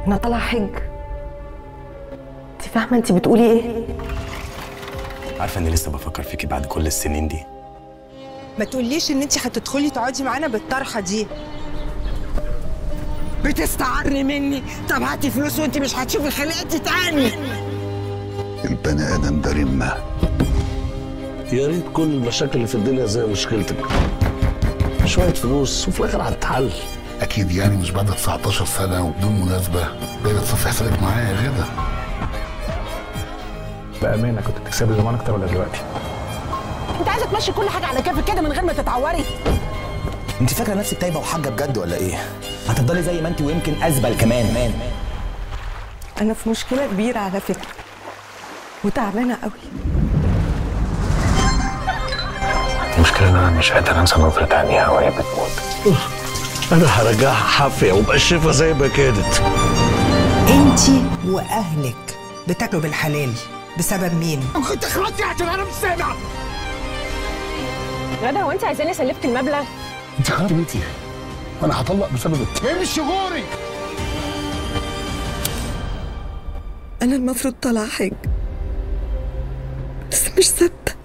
انا طالعه حج. انت فاهمه انت بتقولي ايه؟ عارفه اني لسه بفكر فيكي بعد كل السنين دي. ما تقوليش ان انت هتدخلي تقعدي معانا بالطرحه دي. بتستعري مني؟ طب هاتي فلوس وانت مش هتشوفي خلقتي تاني. البني ادم ده رمه. يا ريت كل المشاكل اللي في الدنيا زي مشكلتك، شويه فلوس وفي الاخر هتتحل. اكيد يعني مش بعد 19 سنه وبدون مناسبه جاي تصفي حسابك معايا يا غدا. بامانه كنت بتكسبي زمان اكتر ولا دلوقتي؟ انت عايزه تمشي كل حاجه على كيفك كده من غير ما تتعوري؟ انت فاكره نفسك تايبه وحاجه بجد ولا ايه؟ هتفضلي زي ما انت ويمكن ازبل كمان. انا في مشكله كبيره على فكره وتعبانه قوي. المشكله ان انا مش قادر انسى نظره عينيها وهي بتموت. انا هرجعها حافيه وابقى الشفا زي ما كانت. انت واهلك بتاكلوا بالحلال بسبب مين؟ كنت اخرجتي عشان انا مش سامع. غدا، هو انت عايزاني اسلفك المبلغ؟ انت خربتي وانا هطلق بسببك. امشي غوري. انا المفروض طالعه حج بس مش ثابته.